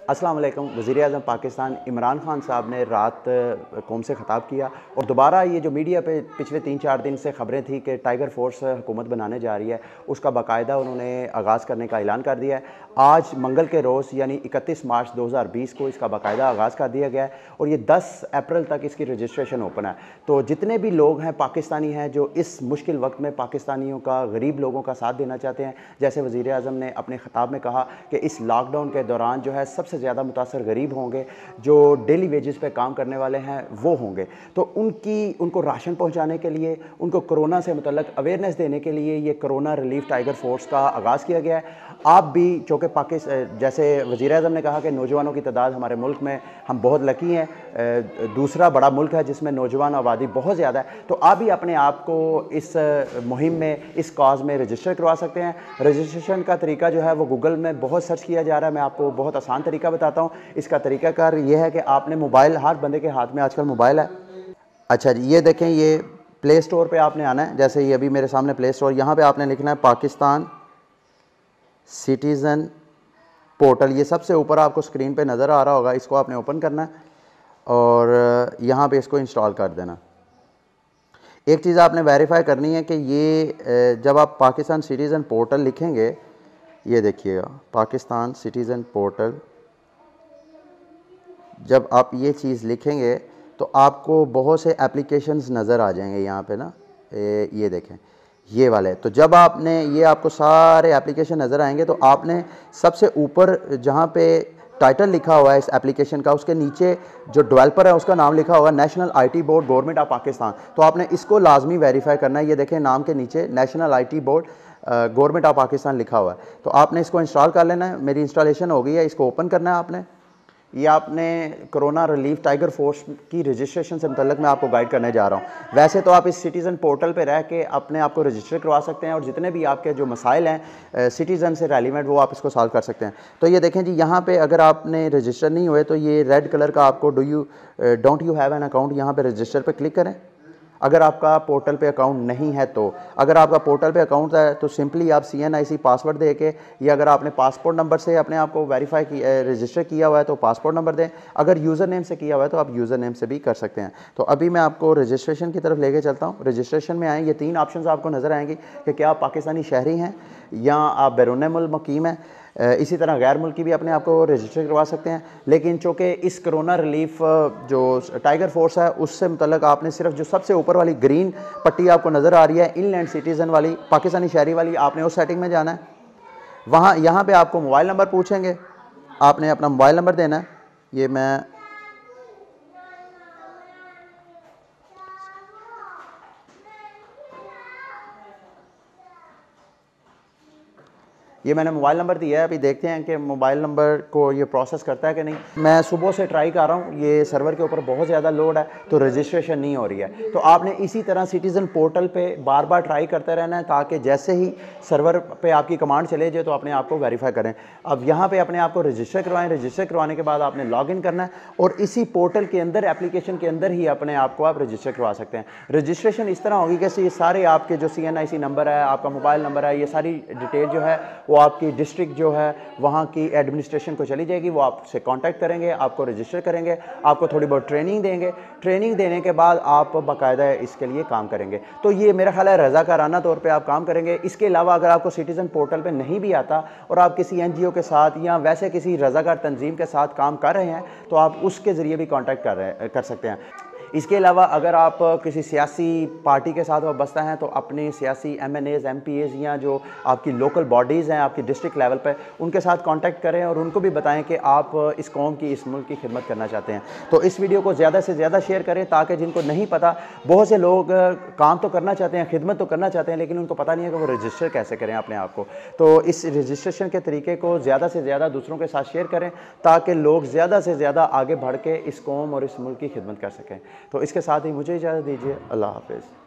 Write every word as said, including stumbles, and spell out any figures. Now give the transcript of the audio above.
अस्सलाम वालेकुम। वज़ीर-ए-आज़म पाकिस्तान इमरान खान साहब ने रात कौम से ख़िताब किया और दोबारा ये जो मीडिया पे पिछले तीन चार दिन से ख़बरें थी कि टाइगर फोर्स हुकूमत बनाने जा रही है, उसका बाकायदा उन्होंने आगाज़ करने का ऐलान कर दिया है। आज मंगल के रोज़ यानी इकतीस मार्च दो हज़ार बीस को इसका बाकायदा आगाज़ कर दिया गया है और ये दस अप्रैल तक इसकी रजिस्ट्रेशन ओपन है। तो जितने भी लोग हैं पाकिस्तानी हैं जो इस मुश्किल वक्त में पाकिस्तानियों का, गरीब लोगों का साथ देना चाहते हैं, जैसे वज़ीर-ए-आज़म ने अपने ख़िताब में कहा कि इस लॉकडाउन के दौरान जो है सबसे ज़्यादा मुतासर गरीब होंगे, जो डेली वेजेस पे काम करने वाले हैं वो होंगे। तो उनकी उनको राशन पहुंचाने के लिए, उनको कोरोना से मुतल्लिक़ अवेयरनेस देने के लिए ये कोरोना रिलीफ टाइगर फोर्स का आगाज़ किया गया है। आप भी चूँकि पाकिस्तान, जैसे वज़ीर-ए-आज़म ने कहा कि नौजवानों की तादाद हमारे मुल्क में हम बहुत लकी हैं, दूसरा बड़ा मुल्क है जिसमें नौजवान आबादी बहुत ज़्यादा है, तो आप भी अपने आप को इस मुहिम में, इस कॉज़ में रजिस्टर करवा सकते हैं। रजिस्ट्रेशन का तरीका जो है वो गूगल में बहुत सर्च किया जा रहा है। मैं आपको बहुत आसान तरीका बताता हूँ। इसका तरीकाकार ये है कि आपने मोबाइल, हर बंदे के हाथ में आजकल मोबाइल है। अच्छा जी, ये देखें, ये प्ले स्टोर पे आपने आना है। जैसे ये अभी मेरे सामने प्ले स्टोर, यहाँ पे आपने लिखना है पाकिस्तान सिटीज़न पोर्टल। ये सबसे ऊपर आपको स्क्रीन पे नज़र आ रहा होगा, इसको आपने ओपन करना है और यहाँ पे इसको इंस्टॉल कर देना। एक चीज़ आपने वेरीफाई करनी है कि ये जब आप पाकिस्तान सिटीज़न पोर्टल लिखेंगे, ये देखिएगा पाकिस्तान सिटीज़न पोर्टल, जब आप ये चीज़ लिखेंगे तो आपको बहुत से एप्लीकेशंस नज़र आ जाएंगे यहाँ पे ना, ए, ये देखें ये वाले। तो जब आपने ये आपको सारे एप्लीकेशन नज़र आएंगे तो आपने सबसे ऊपर जहाँ पे टाइटल लिखा हुआ है इस एप्लीकेशन का, उसके नीचे जो डेवलपर है उसका नाम लिखा हुआ है national IT board government of Pakistan. तो आपने इसको लाजमी वेरीफाई करना है। ये देखें नाम के नीचे national IT board government of Pakistan लिखा हुआ है। तो आपने इसको इंस्टॉल कर लेना है। मेरी इंस्टॉलेशन हो गई है, इसको ओपन करना है आपने। ये आपने कोरोना रिलीफ टाइगर फोर्स की रजिस्ट्रेशन से मुतल्लिक़ मैं आपको गाइड करने जा रहा हूँ। वैसे तो आप इस सिटीज़न पोर्टल पे रह के अपने आप को रजिस्टर करवा सकते हैं और जितने भी आपके जो मसाइल हैं सिटीज़न से रेलिवेंट वो आप इसको सॉल्व कर सकते हैं। तो ये देखें जी, यहाँ पे अगर आपने रजिस्टर नहीं हुए तो ये रेड कलर का आपको do you don't you have an account, यहाँ पे रजिस्टर पे क्लिक करें। अगर आपका पोर्टल पे अकाउंट नहीं है तो, अगर आपका पोर्टल पे अकाउंट है तो सिंपली आप सी एन आई सी पासवर्ड दे के, या अगर आपने पासपोर्ट नंबर से अपने आप को वेरीफाई किया, रजिस्टर किया हुआ है तो पासपोर्ट नंबर दें। अगर यूज़र नेम से किया हुआ है तो आप यूज़र नेम से भी कर सकते हैं। तो अभी मैं आपको रजिस्ट्रेशन की तरफ लेके चलता हूँ। रजिस्ट्रेशन में आए, ये तीन ऑप्शन आपको नज़र आएंगी कि क्या आप पाकिस्तानी शहरी हैं या आप बैरून मुल्क मुकीम हैं। इसी तरह गैर मुल्की भी अपने आप को रजिस्टर करवा सकते हैं। लेकिन चूँकि इस कोरोना रिलीफ जो टाइगर फोर्स है उससे मुतल्लिक़ आपने सिर्फ जो सबसे ऊपर वाली ग्रीन पट्टी आपको नज़र आ रही है इनलैंड सिटीज़न वाली, पाकिस्तानी शहरी वाली, आपने उस सेटिंग में जाना है। वहाँ यहाँ पे आपको मोबाइल नंबर पूछेंगे, आपने अपना मोबाइल नंबर देना है। ये मैं ये मैंने मोबाइल नंबर दिया है। अभी देखते हैं कि मोबाइल नंबर को ये प्रोसेस करता है कि नहीं। मैं सुबह से ट्राई कर रहा हूँ, ये सर्वर के ऊपर बहुत ज़्यादा लोड है तो रजिस्ट्रेशन नहीं हो रही है। तो आपने इसी तरह सिटीज़न पोर्टल पे बार बार ट्राई करते रहना है ताकि जैसे ही सर्वर पे आपकी कमांड चले जाए तो अपने आप को वेरीफाई करें। अब यहाँ पर अपने आप को रजिस्टर करवाएँ। रजिस्टर करवाने के बाद आपने लॉग इन करना है और इसी पोर्टल के अंदर, एप्लीकेशन के अंदर ही अपने आप को आप रजिस्टर करवा सकते हैं। रजिस्ट्रेशन इस तरह होगी कि ये सारे आपके जो सी एन आई सी नंबर है, आपका मोबाइल नंबर है, ये सारी डिटेल जो है वो आपकी डिस्ट्रिक्ट जो है वहाँ की एडमिनिस्ट्रेशन को चली जाएगी। वो आपसे कांटेक्ट करेंगे, आपको रजिस्टर करेंगे, आपको थोड़ी बहुत ट्रेनिंग देंगे। ट्रेनिंग देने के बाद आप बाकायदा इसके लिए काम करेंगे। तो ये मेरा ख्याल है रज़ाकाराना तौर पे आप काम करेंगे। इसके अलावा अगर आपको सिटीज़न पोर्टल पे नहीं भी आता और आप किसी एन जी ओ के साथ या वैसे किसी रज़ाकार तंजीम के साथ काम कर रहे हैं तो आप उसके ज़रिए भी कॉन्टैक्ट कर रहे कर सकते हैं। इसके अलावा अगर आप किसी सियासी पार्टी के साथ वाबस्ता हैं तो अपने सियासी M N As, M P As या जो आपकी लोकल बॉडीज़ हैं आपकी डिस्ट्रिक्ट लेवल पर, उनके साथ कांटेक्ट करें और उनको भी बताएं कि आप इस कौम की, इस मुल्क की खिदमत करना चाहते हैं। तो इस वीडियो को ज़्यादा से ज़्यादा शेयर करें ताकि जिनको नहीं पता, बहुत से लोग काम तो करना चाहते हैं, खिदमत तो करना चाहते हैं, लेकिन उनको पता नहीं है कि वो रजिस्टर कैसे करें अपने आप को। तो इस रजिस्ट्रेशन के तरीके को ज़्यादा से ज़्यादा दूसरों के साथ शेयर करें ताकि लोग ज़्यादा से ज़्यादा आगे बढ़ के इस कौम और इस मुल्क की खिदमत कर सकें। तो इसके साथ ही मुझे इजाज़त दीजिए। अल्लाह हाफ़िज़।